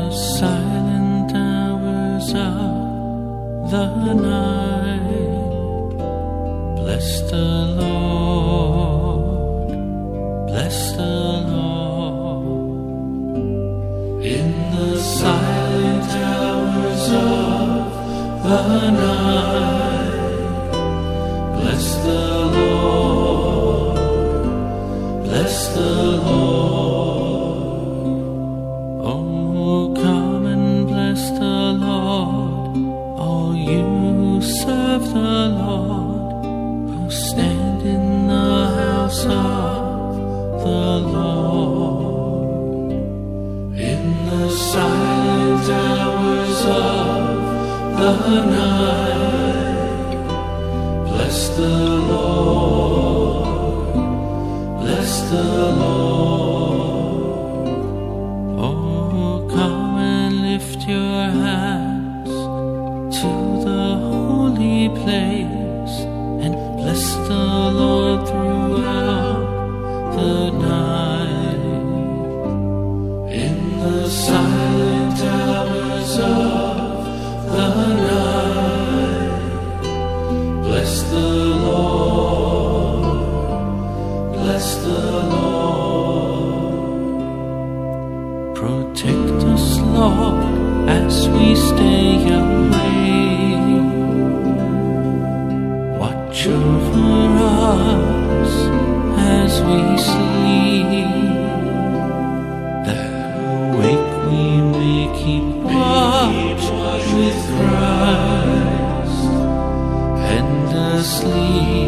silent hours of the night, bless the Lord, bless the Lord. In the silent hours of the night, bless the Lord, bless the Lord. Oh, come and bless the Lord, all you who serve the Lord, who stand in the house of the Lord. In the silent hours of the night, bless the Lord, bless the Lord. Oh, come and lift your hands to the holy place and bless the Lord throughout the night. In the silent hours of the night, bless the Lord, bless the Lord. Protect us, Lord, as we stay away. Watch over us as we sleep, that awake we may keep watch with Christ, and asleep